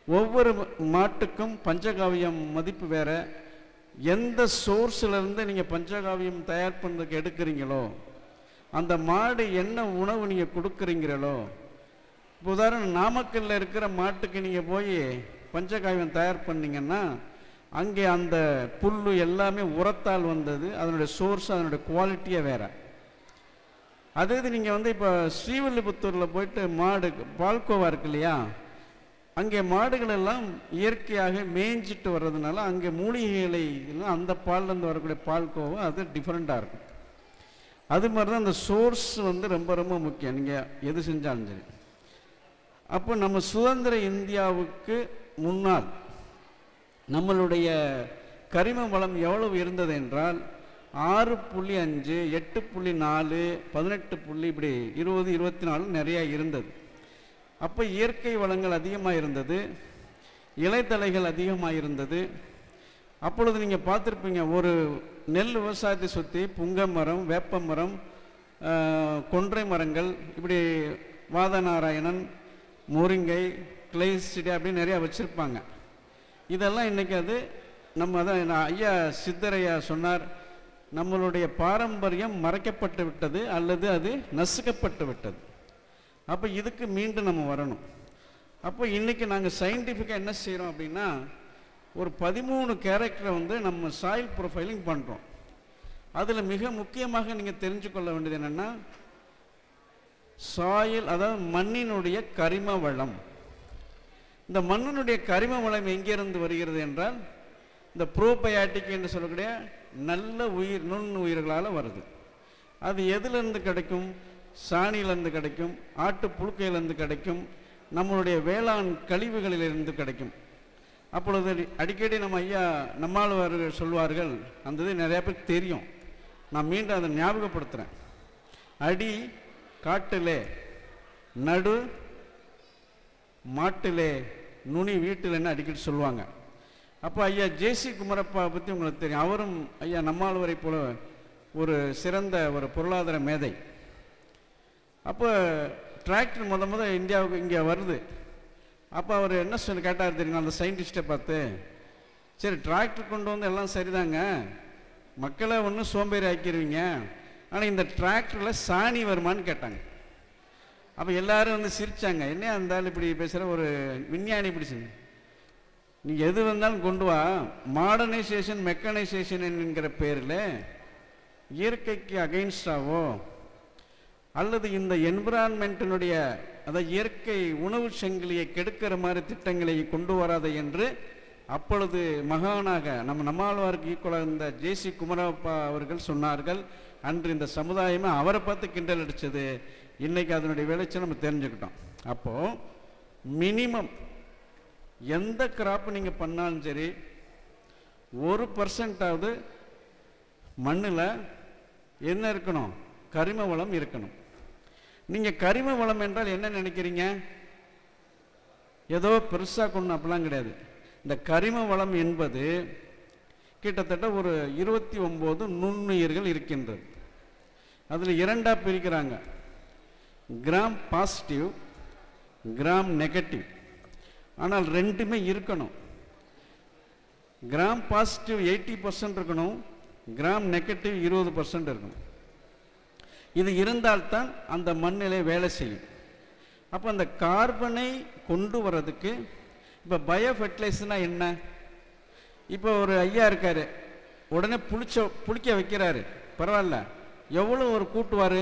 ஒவ்வொரு மாட்டுக்கும் பஞ்சகாவியம் மதிப்பு வேற. எந்த சோர்ஸ்லேருந்து நீங்கள் பஞ்சகாவியம் தயார் பண்ணுறதுக்கு எடுக்கிறீங்களோ, அந்த மாடு என்ன உணவு நீங்கள் கொடுக்குறீங்களோ, இப்போ உதாரணம் நாமக்கல்லில் இருக்கிற மாட்டுக்கு நீங்கள் போய் பஞ்சகாவியம் தயார் பண்ணிங்கன்னா அங்கே அந்த புல் எல்லாமே உரத்தால் வந்தது, அதனுடைய சோர்ஸ் அதனுடைய குவாலிட்டியே வேறு. அதே இது நீங்கள் வந்து இப்போ ஸ்ரீவில்லிபுத்தூரில் போயிட்டு மாடு பால்கோவா இருக்கு இல்லையா, அங்கே மாடுகள் எல்லாம் இயற்கையாக மேய்ஞ்சிட்டு வர்றதுனால அங்கே மூலிகைகளை அந்த பால்லேருந்து வரக்கூடிய பால்கோவா அது டிஃப்ரெண்ட்டாக இருக்கும். அது மாதிரி தான் அந்த சோர்ஸ் வந்து ரொம்ப ரொம்ப முக்கியம், நீங்கள் எது செஞ்சாலும் சரி. அப்போ நம்ம சுதந்திர இந்தியாவுக்கு முன்னால் நம்மளுடைய கரிம வளம் எவ்வளவு இருந்தது என்றால் 6.5, 8.4, 18 இப்படி 20, 24 நிறையா இருந்தது. அப்போ இயற்கை வளங்கள் அதிகமாக இருந்தது, இலைத்தலைகள் அதிகமாக இருந்தது. அப்பொழுது நீங்கள் பார்த்துருப்பீங்க, ஒரு நெல் விவசாயத்தை சுற்றி புங்க மரம், வேப்ப மரம், கொன்றை மரங்கள், இப்படி வாதநாராயணன், முருங்கை, கிளைசிடி அப்படின்னு நிறையா வச்சுருப்பாங்க. இதெல்லாம் இன்றைக்கி அது நம்ம தான் ஐயா சித்தரையா சொன்னார், நம்மளுடைய பாரம்பரியம் மறைக்கப்பட்டு விட்டது அல்லது அது நசுக்கப்பட்டு விட்டது. அப்போ இதுக்கு மீண்டும் நம்ம வரணும். அப்போ இன்றைக்கி நாங்கள் சயின்டிஃபிக்காக என்ன செய்கிறோம் அப்படின்னா, ஒரு 13 கேரக்டரை வந்து நம்ம சாயில் ப்ரொஃபைலிங் பண்ணுறோம். அதில் மிக முக்கியமாக நீங்கள் தெரிஞ்சு கொள்ள வேண்டியது என்னென்னா, சாயில் அதாவது மண்ணினுடைய கரிம வளம். இந்த மண்ணினுடைய கரிம வளம் எங்கேருந்து வருகிறது என்றால், இந்த ப்ரோபயாட்டிக் என்று சொல்லக்கூடிய நல்ல நுண்ணுயிர்களால் வருது. அது எதுலேருந்து கிடைக்கும்? சாணியிலேருந்து கிடைக்கும், ஆட்டு புழுக்கையிலேருந்து கிடைக்கும், நம்மளுடைய வேளாண் கழிவுகளிலிருந்து கிடைக்கும். அப்பொழுது அடிக்கடி நம்ம ஐயா நம்மாழ்வார்கள் சொல்வார்கள், அந்த இது நிறையா பேருக்கு தெரியும், நான் மீண்டும் அதை ஞாபகப்படுத்துகிறேன். அடி காட்டிலே, நடு மாட்டிலே, நுனி வீட்டில்னு அடிக்கடி சொல்லுவாங்க. அப்போ ஐயா ஜேசி குமரப்பா பற்றி உங்களுக்கு தெரியும். அவரும் ஐயா நம்மாழ்வரை போல ஒரு சிறந்த ஒரு பொருளாதார மேதை. அப்போ டிராக்டர் முத இந்தியாவுக்கு இங்கே வருது. அப்போ அவர் என்ன சொல்லி கேட்டார் தெரியுங்க, அந்த சயின்டிஸ்ட்டை பார்த்து, சரி டிராக்டர் கொண்டு வந்து எல்லாம் சரிதாங்க, மக்களை ஒன்றும் சோம்பேறி ஆக்கிடுவீங்க, ஆனால் இந்த டிராக்டரில் சாணி வருமானு கேட்டாங்க. அப்போ எல்லாரும் வந்து சிரித்தாங்க, என்ன இருந்தாலும் இப்படி பேசுகிற ஒரு விஞ்ஞானி இப்படி சொன்ன, நீ எது வந்தாலும் கொண்டு வா, மாடர்னைசேஷன் மெக்கனைசேஷன் என்கிற பேரில் இயற்கைக்கு அகைன்ஸ்டாவோ அல்லது இந்த என்விரான்மெண்ட்டினுடைய அதாவது இயற்கை உணவு சங்கிலியை கெடுக்கிற மாதிரி திட்டங்களை கொண்டு வராத என்று அப்பொழுது மகானாக நம்மாழ்வாருக்கு ஈக்குவலாக இருந்த ஜேசி குமரப்பா அவர்கள் சொன்னார்கள். அன்று இந்த சமுதாயமே அவரை பார்த்து கிண்டல் அடித்தது. இன்றைக்கி அதனுடைய விளைச்சல் நம்ம தெரிஞ்சுக்கிட்டோம். அப்போது மினிமம் எந்த கிராப் நீங்கள் பண்ணாலும் சரி 1% மண்ணில் என்ன இருக்கணும்? கரிம வளம் இருக்கணும். நீங்கள் கரிம வளம் என்றால் என்ன நினைக்கிறீங்க? ஏதோ பெருசாக கொண்டு அப்படிலாம் கிடையாது. இந்த கரிம வளம் என்பது கிட்டத்தட்ட ஒரு 29 நுண்ணுயிர்கள் இருக்கின்றது. அதில் 2ஆக பிரிக்கிறாங்க, கிராம் பாசிட்டிவ், கிராம் நெகட்டிவ். ஆனால் ரெண்டுமே இருக்கணும். கிராம் பாசிட்டிவ் 80% இருக்கணும், கிராம் நெகட்டிவ் 20% இருக்கணும். இது இருந்தால்தான் அந்த மண்ணிலே வேலை செய்யும். அப்போ அந்த கார்பனை கொண்டு வர்றதுக்கு இப்போ பயோ ஃபெர்டிலைசர்னால் என்ன? இப்போ ஒரு ஐயா இருக்கார், உடனே புளிக்க வைக்கிறாரு, பரவாயில்ல, எவ்வளோ ஒரு கூட்டுவார்?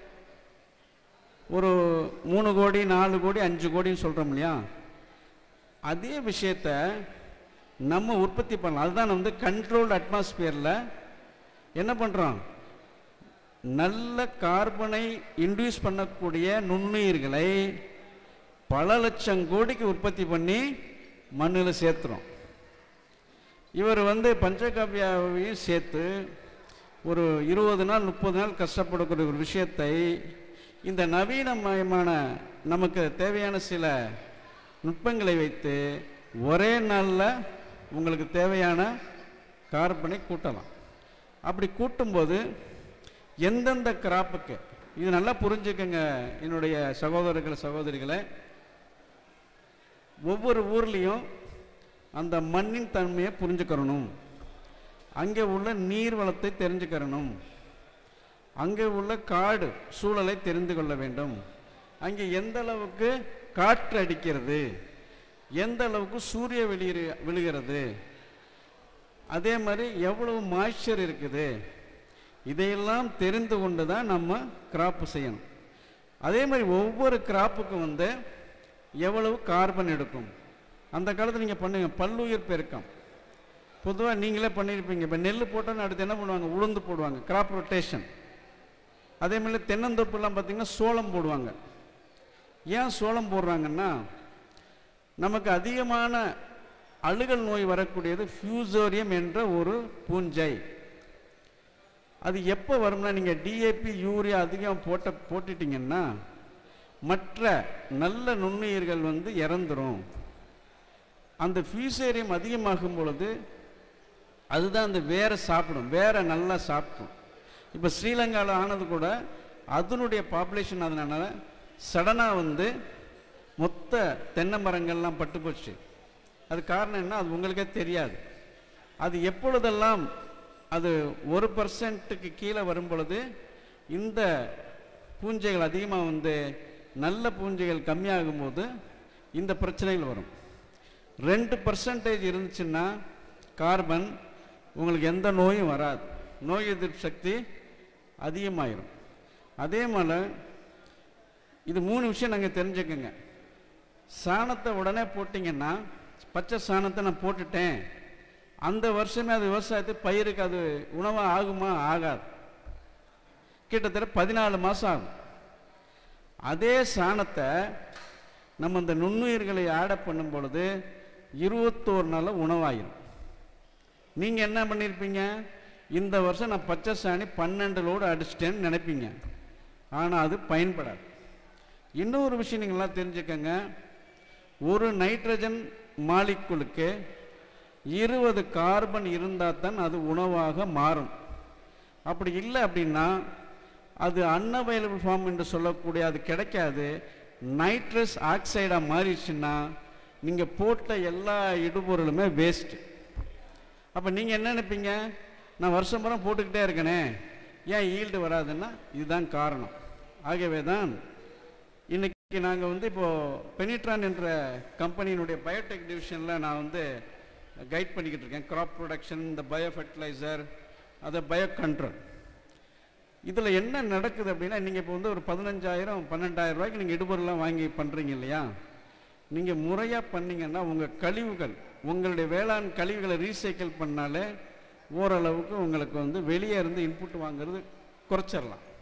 ஒரு 3 கோடி 4 கோடி 5 கோடின்னு சொல்கிறோம் இல்லையா? அதே விஷயத்த நம்ம உற்பத்தி பண்ணலாம். அதுதான் வந்து கண்ட்ரோல்டு அட்மாஸ்பியரில் என்ன பண்ணுறோம், நல்ல கார்பனை இன்டியூஸ் பண்ணக்கூடிய நுண்ணுயிர்களை பல லட்சம் கோடிக்கு உற்பத்தி பண்ணி மண்ணில் சேர்த்துறோம். இவர் வந்து பஞ்சகாவியாவையும் சேர்த்து ஒரு 20 நாள் 30 நாள் கஷ்டப்படக்கூடிய ஒரு விஷயத்தை இந்த நவீனமயமான நமக்கு தேவையான சில நுட்பங்களை வைத்து ஒரே நாளில் உங்களுக்கு தேவையான கார்பனை கூட்டலாம். அப்படி கூட்டும்போது எந்தெந்த கிராப்புக்கு, இது நல்லா புரிஞ்சுக்கங்க என்னுடைய சகோதரர்களை சகோதரிகளை, ஒவ்வொரு ஊர்லேயும் அந்த மண்ணின் தன்மையை புரிஞ்சுக்கிறணும், அங்கே உள்ள நீர் வளத்தை தெரிஞ்சுக்கிறணும், அங்கே உள்ள காடு சூழலை தெரிந்து கொள்ள வேண்டும், அங்கே எந்த அளவுக்கு காற்று அடிக்கிறது, எந்த அளவுக்கு சூரிய விழுகிறது, அதே மாதிரி எவ்வளவு மாய்ச்சர் இருக்குது, இதையெல்லாம் தெரிந்து கொண்டு தான் நம்ம கிராப்பு செய்யணும். அதே மாதிரி ஒவ்வொரு கிராப்புக்கும் வந்து எவ்வளவு கார்பன் எடுக்கும். அந்த காலத்தில் நீங்கள் பண்ணுங்க, பல்லுயிர் பெருக்கம் பொதுவாக நீங்களே பண்ணியிருப்பீங்க. இப்போ நெல் போட்டோன்னு அடுத்து என்ன பண்ணுவாங்க, உளுந்து போடுவாங்க, கிராப் ரொட்டேஷன். அதே மாதிரி தென்னந்தோப்புலாம் பார்த்திங்கன்னா சோளம் போடுவாங்க. ஏன் சோளம் போடுறாங்கன்னா, நமக்கு அதிகமான அழுகல் நோய் வரக்கூடியது ஃபியூசோரியம் என்ற ஒரு பூஞ்சை. அது எப்போ வரும்னா, நீங்கள் டிஏபி யூரியா அதிகம் போட்டுட்டிங்கன்னா மற்ற நல்ல நுண்ணுயிர்கள் வந்து இறந்துடும். அந்த ஃபியூசோரியம் அதிகமாகும் பொழுது அதுதான் அந்த வேரை சாப்பிடும், வேரை நல்லா சாப்பிடும். இப்போ ஸ்ரீலங்காவில் ஆனது கூட அதனுடைய பாப்புலேஷன் அதனால சடனாக வந்து மொத்த தென்னை மரங்கள்லாம் பட்டு போச்சு. அது காரணம் என்ன, அது உங்களுக்கே தெரியாது. அது எப்பொழுதெல்லாம் அது 1% கீழே வரும் பொழுது இந்த பூஞ்சைகள் அதிகமாக வந்து நல்ல பூஞ்சைகள் கம்மியாகும் போது இந்த பிரச்சனைகள் வரும். 2% இருந்துச்சுன்னா கார்பன் உங்களுக்கு எந்த நோயும் வராது, நோய் எதிர்ப்பு சக்தி அதிகமாகிடும். அதே மாதிரி இது 3 விஷயம் நாங்கள் தெரிஞ்சுக்கோங்க. சாணத்தை உடனே போட்டிங்கன்னா, பச்சை சாணத்தை நான் போட்டுட்டேன், அந்த வருஷமே அது விவசாயத்து பயிருக்கு அது உணவாக ஆகுமா, ஆகாது. கிட்டத்தட்ட 14 மாதம் ஆகும். அதே சாணத்தை நம்ம இந்த நுண்ணுயிர்களை ஆட் பண்ணும் பொழுது 21 நாளில் உணவாயிரும். நீங்கள் என்ன பண்ணியிருப்பீங்க, இந்த வருஷம் நான் பச்சை சாணி 12 லோடு அடிச்சிட்டேன்னு நினைப்பீங்க. ஆனால் அது பயன்படாது. இன்னொரு விஷயம் நீங்களாம் தெரிஞ்சுக்கங்க, ஒரு நைட்ரஜன் மாலிக்குலுக்கு 20 கார்பன் இருந்தால் தான் அது உணவாக மாறும். அப்படி இல்லை அப்படின்னா அது அன்அவைலபிள் ஃபார்ம் என்று சொல்லக்கூடிய அது கிடைக்காது. நைட்ரஸ் ஆக்சைடாக மாறிடுச்சுன்னா நீங்கள் போட்ட எல்லா இடுபொருளுமே வேஸ்ட்டு. அப்போ நீங்கள் என்ன நினைப்பீங்க, நான் வருஷம் பூரா போட்டுக்கிட்டே இருக்கேனே, ஏன் ஈல்டு வராதுன்னா இதுதான் காரணம். ஆகவே தான் இன்றைக்கி நாங்கள் வந்து இப்போது பெனிட்ரான் என்ற கம்பெனியினுடைய பயோடெக் டிவிஷனில் நான் வந்து கைட் பண்ணிக்கிட்டு இருக்கேன். கிராப் ப்ரொடக்ஷன், இந்த பயோ ஃபெர்டிலைசர், அதை பயோ கண்ட்ரோல். இதில் என்ன நடக்குது அப்படின்னா, நீங்கள் இப்போ வந்து ஒரு 15,000-12,000 ரூபாய்க்கு நீங்கள் இடுபொருள்லாம் வாங்கி பண்ணுறீங்க இல்லையா, நீங்கள் முறையாக பண்ணிங்கன்னா உங்கள் கழிவுகள், உங்களுடைய வேளாண் கழிவுகளை ரீசைக்கிள் பண்ணாலே ஓரளவுக்கு உங்களுக்கு வந்து வெளியே இருந்து இன்புட் வாங்குறது குறைச்சிடலாம்.